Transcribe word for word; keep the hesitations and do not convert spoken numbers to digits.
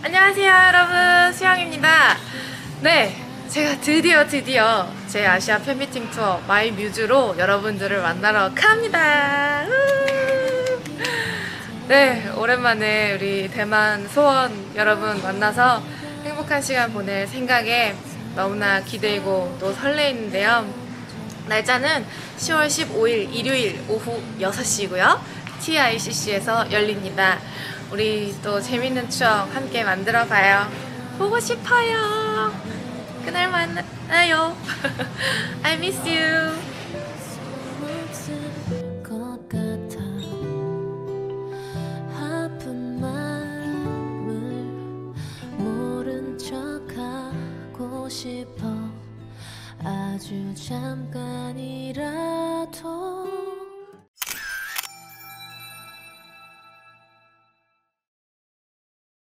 안녕하세요 여러분, 수영입니다. 네, 제가 드디어 드디어 제 아시아 팬미팅 투어 마이 뮤즈로 여러분들을 만나러 갑니다. 네, 오랜만에 우리 대만 소원 여러분 만나서 행복한 시간 보낼 생각에 너무나 기대고 또 설레이는데요. 날짜는 시월 십오일 일요일 오후 여섯 시고요 티아이씨씨에서 열립니다. 우리 또 재밌는 추억 함께 만들어봐요. 보고 싶어요. 그날 만나요. I miss you. 아픈 마음을 모른 척하고 싶어. 아주 잠깐이라